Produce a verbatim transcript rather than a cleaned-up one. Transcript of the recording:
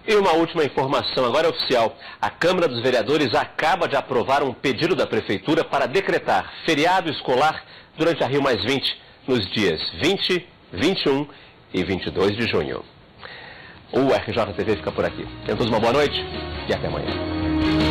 E uma última informação, agora é oficial. A Câmara dos Vereadores acaba de aprovar um pedido da Prefeitura para decretar feriado escolar durante a Rio mais vinte, nos dias vinte, vinte e um e vinte e dois de junho. O R J T V fica por aqui. Tenham todos uma boa noite e até amanhã.